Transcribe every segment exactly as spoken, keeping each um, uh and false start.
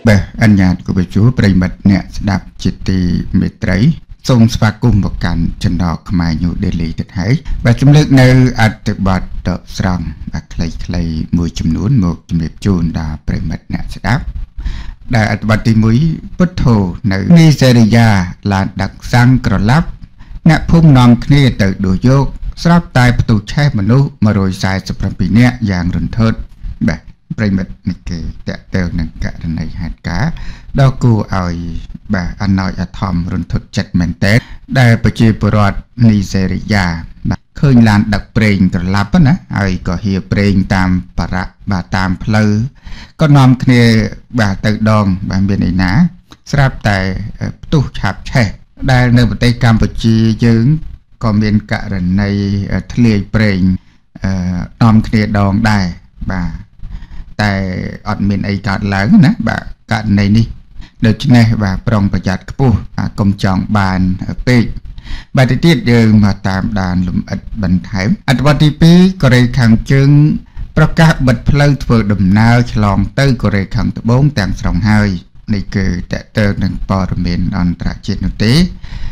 Bè anh nhạt của bà chúa bày mật nẹ đạp chỉ tì mê trấy Xong sva cung một cảnh chân đỏ khmai nhu đề lý thật hãy Bà chung lực nâu ạch tự bọt đợp srong Bà khlây khlây mùi chùm nún một chùm liệp chùn đà bày mật nẹ đạp Đã ạch bọt tì mũi bất thù nâu Nigeria là đặc sang cỏ lắp Nẹ phung nòm khnia tự đồ dốc Srap tai bà tù chai mà nụ mà rồi xài sập rằm bì nẹ dạng rừng thớt Bà bày mật nè kê tẹ tèo nâng cả rừng này hạt cá Đó cô ỏi bà anh nói ở thòm rừng thuật chạch mẹn tết Đại bà chì bồ rọt Nigeria Khơi làn đặc brên trở lắp á ná Ỏi có hiểu brên tam bà rạ bà tam plơ Có nòm khnia bà tự đòn bà miền này ná Srap tai tu chạp chè Đại nơi bà Tây Campuchia dưỡng Có miền cả rừng này thất liệt brên nòm khnia đòn đài bà Tại ọt miền ấy cạt lớn ná bà cạt này đi Được chứ này bà prong bà chát cấp bố Công trọng bàn ở bê Bà tí tiết dương mà tạm đàn lùm ít bần thám Ảt bà tí bí có rây khẳng chưng Bà các bật phơ thơ đùm nào Cho lòng tư có rây khẳng tự bốn tàng sòng hơi Này cứ tệ tơ nâng bò rùm miền ổn trả chết nụ tế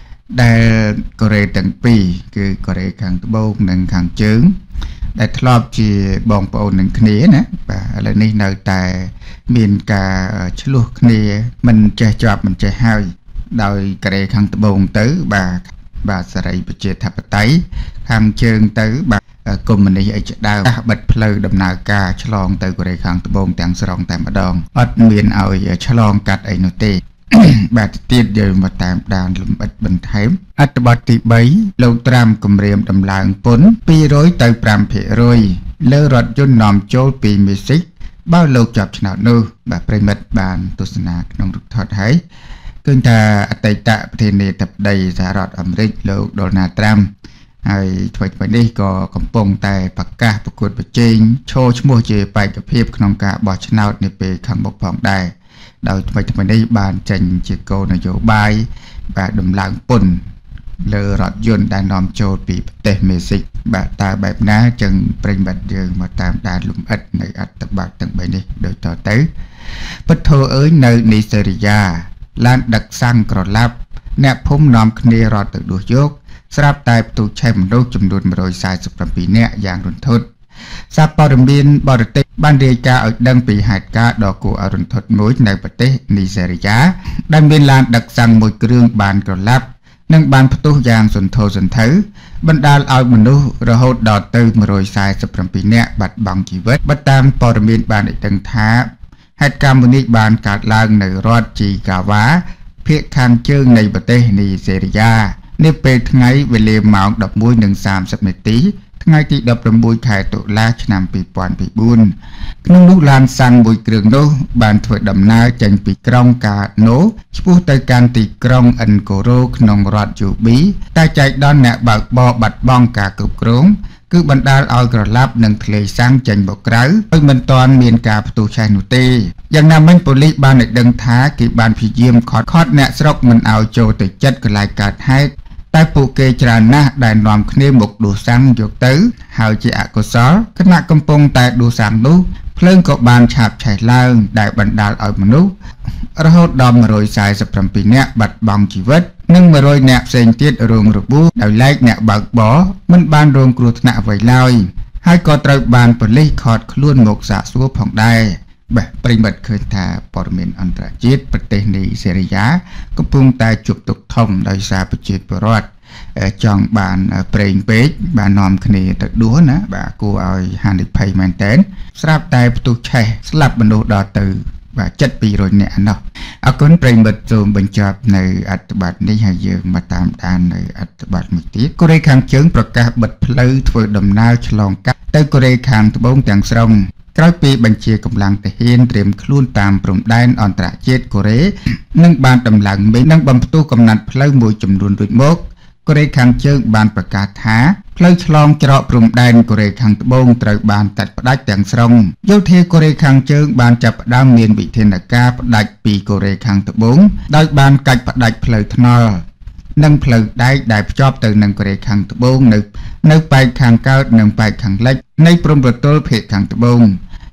Đại có rây tầng bì Cứ có rây khẳng tự bốn nâng khẳng chưng Đại thọ lọp chỉ bóng bộ nâng khné ná Và là này nơi tại miền cả chứ luộc khné Mình chè chọp mình chè hơi Đòi cả đây khăn tự bồn tới bà Bà sẽ rây bà chê thập tay Khăn chương tới bà cùng mình đi ấy chạy đào Bật phơ đầm nào ca cho lòng tới cả đây khăn tự bồn tàng sơ rong tạm bà đòn Ất miền ỏi cho lòng cắt ấy nô tê Bà tiết giờ mà tạm đàn lùm ít bình thám Ất bọt tí bấy Lâu tram cùng riêng đầm lạng bốn Pi rối tới pram phê rồi Lơ rọt dôn nòm chôl pi mê xích Bao lâu chọc cho nào nô Bà prây mật bàn tu sân ạc nông rục thọt hãy Cưng ta tây tạ thì nề tập đầy giả rọt ẩm rích lâu đô nà tramហើយថ្មីថ្មីនេះក៏កំពុងតែប្រកាសប្រកួតប្រជែងចូលឈ្មោះជាបេក្ខភាពក្នុងការបោះឆ្នោតនាពេលខាងមុខផងដែរដោយថ្មីថ្មីនេះបានចេញជាគោលនយោបាយបាទដំឡើងពន្ធលើរថយន្តដែលនាំចូលពីប្រទេសមេស៊ីកបាទតើបែបណាចឹងប្រិញ្ញបាត់យើងមកតាមដានលំអិតនៃអត្ថបទទាំងបីនេះដូចតទៅពិតធរអើយនៅនីសេរីយ៉ាឡានដឹកសាំងក្រឡាប់អ្នកភូមិនាំគ្នារត់ទៅដួសយកស្រាប់តែផ្ទុះឆេះមនុស្សចំនួនmột trăm bốn mươi bảyនាក់យ៉ាងរន្ធត់សារព័ត៌មានបរទេសបានរាយការណ៍ឲ្យដឹងពីហេតុការណ៍ដ៏គួរឲ្យរន្ធត់មួយនៅប្រទេសនីសេរីយ៉ាដែលមានឡានដឹកសាំងមួយគ្រឿងបានក្រឡាប់និងបានផ្ទុះយ៉ាងសន្ធោសន្ធៅបណ្ដាលឲ្យមនុស្សរហូតដល់ទៅmột trăm bốn mươi bảyនាក់បាត់បង់ជីវិតបើតាមព័ត៌មានបានឲ្យដឹងថាហេតុការណ៍មួយនេះបានកើតឡើងនៅរដ្ឋជីកាវ៉ាភាគខាងជើងនៃប្រទេសនីសេរីយ៉ានេះពេលថ្ងៃវេលាម៉ោងដប់មួយនិងសាមសិបនាទីថ្ងៃទីដប់ប្រាំបួនខែតុលាឆ្នាំពីរពាន់បួនក្នុងនោះឡានសាំងមួយគ្រឿងនោះបានធ្វើដំណើរចេញពីក្រុងកាណូឆ្ពោះទៅកាន់ទីក្រុងអិនកូរ៉ូក្នុងរដ្ឋយូប៊ីតែចែកដល់អ្នកបើកបរបាត់បង់ការគ្រប់គ្រងគឺបណ្ដាលឲ្យក្រឡាប់និងធ្លាយសាំងចេញមកក្រៅដោយមិនទាន់មានការផ្ទុះឆេះនោះទេយ៉ាងណាមិញប៉ូលីសបានដឹងថាគេបានព្យាយាមខត់ខត់អ្នកស្រុកមិនឲ្យចូលទៅជិតកន្លែងកើតហេតុតែពួកគេច្រើនណាស់ដែលនាំគ្នាមកដួសសាំងយកទៅហើយជាអកុសលគណៈកំពុងតែដួសសាំងនោះភ្លើងក៏បានឆាបឆេះឡើងដែលបណ្ដាលឲ្យមនុស្សរហូតដល់một trăm bốn mươi bảyនាក់បាត់បង់ជីវិតនិងmột trămនាក់ផ្សេងទៀតរងរបួសដោយឡែកអ្នកបើកបរមិនបានរងគ្រោះថ្នាក់អ្វីឡើយហើយក៏ត្រូវបានប៉ូលីសឃាត់ខ្លួនមកសាកសួរផងដែរបាទប្រិមត្តឃើញថាព័ត៌មានអន្តរជាតិប្រទេសនីសេរីយ៉ាកំពុងតែជួបទុក្ខធំដោយសារប្រជាពលរដ្ឋចង់បានប្រេងពេកបាននាំគ្នាទៅដួសណាបាទគួរឲ្យហានិភ័យមែនតើស្រាប់តែផ្ទុះឆេះស្លាប់មនុស្សដល់ទៅបាទជិតពីររយនាក់ណោះអរគុណប្រិមិត្តសូមបញ្ចប់នៅអត្ថបទនេះហើយយើងមកតាមដាននៅអត្ថបទមួយទៀតកូរ៉េខាងជើងប្រកាសបិទផ្លូវធ្វើដំណើរឆ្លងកាត់ទៅកូរ៉េខាងត្បូងទាំងស្រុងក្រោយពីបញ្ជាកម្លាំងទាហានត្រៀមខ្លួនតាមព្រំដែនអន្តរជាតិកូរ៉េនិងបានដំឡើងមេឃនិងបំផ្ទុះកំណាត់ផ្លូវមួយចំនួនរួចមកកូរ៉េខាងជើងបានប្រកាសថាផ្លូវឆ្លងច្រកព្រំដែនកូរ៉េខាងត្បូងត្រូវបានកាត់ផ្តាច់ទាំងស្រុងយោធាកូរ៉េខាងជើងបានចាប់ផ្ដើមមានវិធានការផ្តាច់ពីកូរ៉េខាងត្បូងដោយបានកាច់ផ្តាច់ផ្លូវថ្នល់និងផ្លូវដែកដែលភ្ជាប់ទៅនឹងកូរ៉េខាងត្បូងនៅនៅប៉ែកខាងកើតនិងប៉ែកខាងលិចនៃព្រំប្រទល់ភាគខាងត្បូង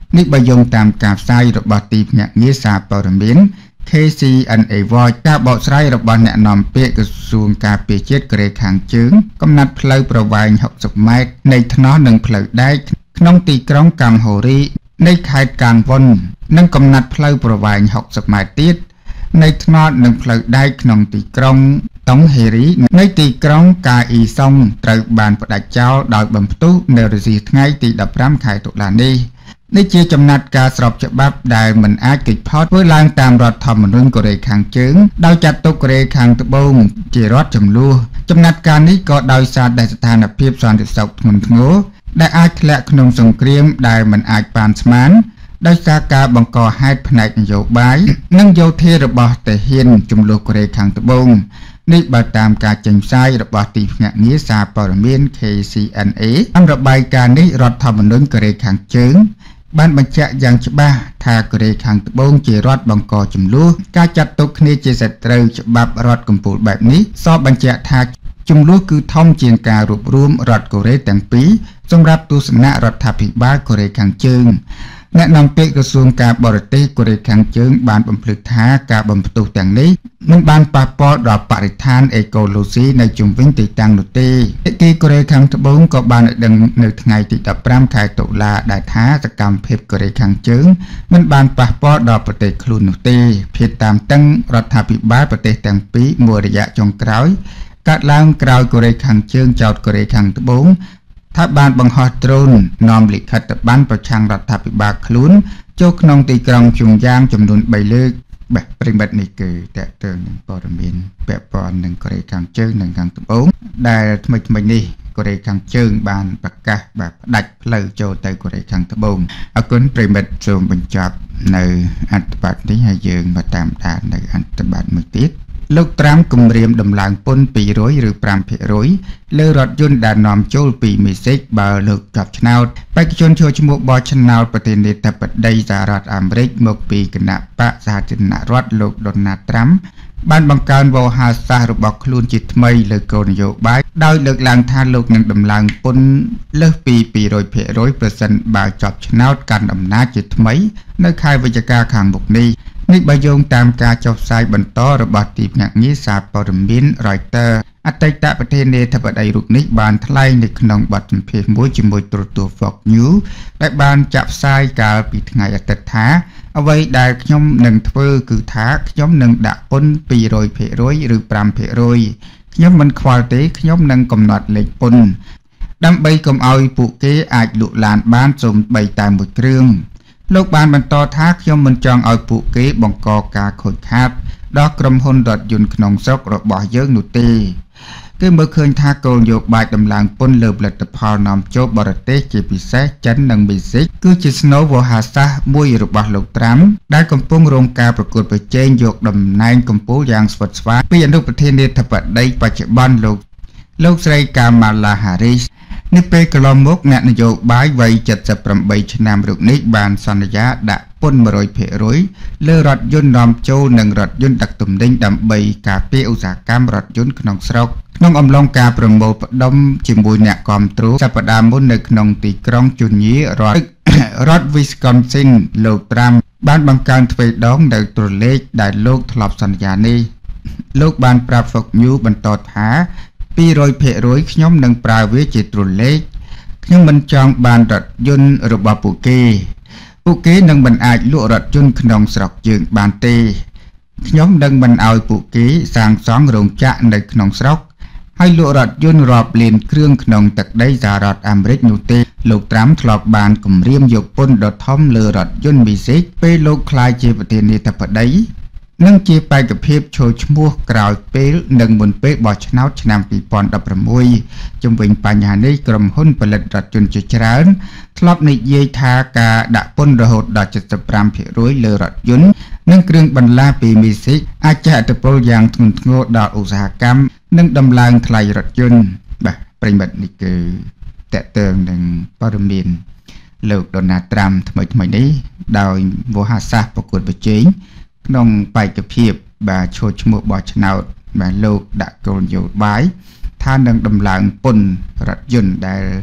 នេះបើយោងតាមការផ្សាយរបស់ទីភ្នាក់ងារសារព័ត៌មាន K C N A Watch ការបកស្រាយរបស់អ្នកនាំពាក្យក្រសួងការពារជាតិកូរ៉េខាងជើងកំណត់ផ្លូវប្រវែងហុកសិបម៉ែត្រនៃថ្នល់និងផ្លូវដែកក្នុងទីក្រុងកាំហូរីនៃខេត្តកាងវុននិងកំណត់ផ្លូវប្រវែងហុកសិបម៉ែត្រទៀតនៃថ្នល់និងផ្លូវដែកក្នុងទីក្រុងតុងហេរីនៃទីក្រុងកាអ៊ីសុងត្រូវបានផ្ដាច់ចោលដោយបំផ្ទុះនៅរសៀលថ្ងៃទីដប់ប្រាំខែតុលានេះនេះជាចំណាត់ការស្របច្បាប់ដែលមិនអាចគេចផុតធ្វើឡើងតាមរដ្ឋធម្មនុញ្ញកូរ៉េខាងជើងដោយចាត់ទុកកូរ៉េខាងត្បូងជារដ្ឋចំនួនចំណាត់ការនេះក៏ដោយសារតែស្ថានភាពសន្តិសុខធ្ងន់ធ្ងរដែលអាចធ្លាក់ក្នុងសង្គ្រាមដែលមិនអាចប៉ាន់ស្មានដោយសារការបង្កហេតុផ្នែកនយោបាយនិងយោធារបស់តាហ៊ានចំនួនកូរ៉េខាងត្បូងនេះបើតាមការចេញផ្សាយរបស់ទីភ្នាក់ងារសារព័ត៌មាន K C N A តាមរបាយការណ៍នេះរដ្ឋធម្មនុញ្ញកូរ៉េខាងជើងបានបញ្ជាក់យ៉ាងច្បាស់ថាកូរ៉េខាងត្បូងជារដ្ឋបង្កចំនួនការចាត់ទុកគ្នាជាសត្រូវច្បាប់រដ្ឋកម្ពុជាបែបនេះសបបញ្ជាក់ថាចំនួនគឺធំជាងការរួបរวมរដ្ឋកូរ៉េទាំងពីរសម្រាប់ទស្សនៈរដ្ឋាភិបាលកូរ៉េខាងជើងអ្នកនាំពាក្យក្រសួងការបរទេសកូរ៉េខាងជើងបានបំភ្លឺថាការបំផ្ទុះទាំងនេះមិនបានប៉ះពាល់ដល់បរិស្ថានអេកូឡូស៊ីនៅជុំវិញទីតាំងនោះទេភាគីកូរ៉េខាងត្បូងក៏បានដឹងនៅថ្ងៃទីដប់ប្រាំខែតុលាដែលថាសកម្មភាពកូរ៉េខាងជើងមិនបានប៉ះពាល់ដល់ប្រទេសខ្លួននោះទេភាគតាមតឹងរដ្ឋាភិបាលប្រទេសទាំងពីរមួយរយៈចុងក្រោយកាត់ឡើងក្រោយកូរ៉េខាងជើងចោទកូរ៉េខាងត្បូងថាបានបង្ហោះដ្រូននាំលិខិត្តប័ណ្ណប្រឆាំងរដ្ឋាភិបាលខ្លួនចូលក្នុងទីក្រុងជុងយ៉ាងចំនួនបីលើកបាទប្រិមិត្តនេះគឺតកតើនឹងព័ត៌មានពាក់ព័ន្ធនឹងកូរ៉េខាងជើងនិងខាងត្បូងដែលថ្មីថ្មីនេះកូរ៉េខាងជើងបានប្រកាសបាទផ្ដាច់ផ្លូវចូលទៅកូរ៉េខាងត្បូងអរគុណប្រិមិត្តសូមបញ្ចប់នៅអត្ថបទនេះហើយយើងមកតាមដាននៅអត្ថបទមួយទៀតលោកត្រាំគម្រាមដំឡើងពន្ធពីរយឬប្រាំភាគរយលើរថយន្តដែលនាំចូលពីមេស៊ីកបើលោកជាប់ឆ្នោតបេក្ខជនចូលឈ្មោះបោះឆ្នោតប្រធានាធិបតីសហរដ្ឋអាមេរិកមកពីគណៈបកសាធារណរដ្ឋលោកដូណាល់ត្រាំបានបង្កើនវោហារសាស្ត្ររបស់ខ្លួនជាថ្មីលើគោលនយោបាយដោយលើកឡើងថាលោកនឹងដំឡើងពន្ធលើសពីពីរយភាគរយប្រសិនបើជាប់ឆ្នោតកាន់អំណាចជាថ្មីនៅខែវិច្ឆិកាខាងមុខនេះនេះបើយោងតាមការចុះផ្សាយបន្តរបស់ទីភ្នាក់ងារសារព័ត៌មាន Reuters អតីតប្រធានាធិបតីរូបនេះបានថ្លែងនៅក្នុងបទសម្ភាសន៍មួយជាមួយទូរទស្សន៍ Fox News ដែលបានចាក់ផ្សាយកាលពីថ្ងៃអាទិត្យថាអ្វីដែលខ្ញុំនឹងធ្វើគឺថាខ្ញុំនឹងដាក់ពន្ធពីរយភាគរយឬប្រាំភាគរយខ្ញុំមិនខ្វល់ទេខ្ញុំនឹងកំណត់លេខពន្ធដើម្បីកុំឲ្យពួកគេអាចលក់ឡានបានសូម្បីតែមួយគ្រឿងលោកបានបន្តថាខ្ញុំមិនចង់ឲ្យពួកគេបង្កការខូចខាតដល់ក្រុមហ៊ុនរថយន្តក្នុងស្រុករបស់យើងនោះទេគឺមើលឃើញថាគោលនយោបាយដំឡើងពន្ធលើផលិតផលនាំចូលបរទេសជាពិសេសចិននិងមេស៊ីកគឺជាស្នូលវោហារសាស្ត្រមួយរបស់លោកត្រាំដែលកំពុងរងការប្រកួតប្រជែងយកតំណែងកំពូលយ៉ាងស្វិតស្វាញពីអនុប្រធានាធិបតីបច្ចុប្បន្នលោកលោកស្រីកាម៉ាឡាហារីសនេះពេលកន្លងមកអ្នកនយោបាយវ័យเจ็ดสิบแปดឆ្នាំរូបនេះបានសន្យាដាក់ពន្ធមួយរយភាគរយលើរថយន្តនាំចូលនិងរថយន្តដឹកទំនិញដើម្បីការពារឧស្សាហកម្មរថយន្តក្នុងស្រុកក្នុងអំឡុងការប្រមូលផ្ដុំជាមួយអ្នកគាំទ្រសប្តាហ៍មុននៅក្នុងទីក្រុងជូនញីរដ្ឋរដ្ឋ Wisconsin លោកត្រាំបានបង្កើនទ្វេដងនៅតួលេខដែលលោកធ្លាប់សន្យានេះលោកបានប្រាប់ Fox News បន្តថាពីរយភាគរយខ្ញុំនឹងប្រើវាជាតួលេខខ្ញុំមិនចង់បានរថយន្តរបស់ពួកគេពួកគេនឹងមិនអាចលក់រថយន្តក្នុងស្រុកយើងបានទេខ្ញុំនឹងមិនឲ្យពួកគេសាងសង់រោងចក្រនៅក្នុងស្រុកហើយលក់រថយន្តរាប់លានគ្រឿងក្នុងទឹកដីសហរដ្ឋអាមេរិកនោះទេលោកត្រាំធ្លាប់បានគម្រាមយកពន្ធដ៏ធំលើរថយន្តមីស៊ីកពេលលោកក្លាយជាប្រធានាធិបតីនិងជាបេក្ខភាពចូលឈ្មោះក្រោយពេលនិងមុនពេលបោះឆ្នោតឆ្នាំពីរពាន់ដប់ប្រាំមួយជំវិញបញ្ហានេះក្រុមហ៊ុនផលិតរថយន្តជាច្រើនធ្លាប់និយាយថាការដាក់ពន្ធរហូតដល់ เจ็ดสิบห้าភាគរយ លើរថយន្តនិងគ្រឿងបន្លាស់ពីមីស៊ីកអាចជះឥទ្ធិពលយ៉ាងធ្ងន់ធ្ងរដល់ឧស្សាហកម្មនិងដំឡើងថ្លៃរថយន្តបាទប្រិមិត្តនេះគឺតកតើនឹងព័ត៌មានលោកដូណាល់ត្រាំថ្មីថ្មីនេះដោយវោហារសាស្ត្រប្រកួតប្រជែងក្នុងបេក្ខភាពបាទឈរឈ្មោះបោះឆ្នោតបាទលោកដាក់គោលនយោបាយថានឹងដំឡើងពន្ធរថយន្តដែល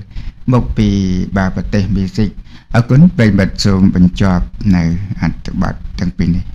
មកពីបាប្រទេសមីស៊ីកអរគុណប្រិយមិត្តសូមបញ្ចប់នៅអត្ថបទទាំងពីរនេះ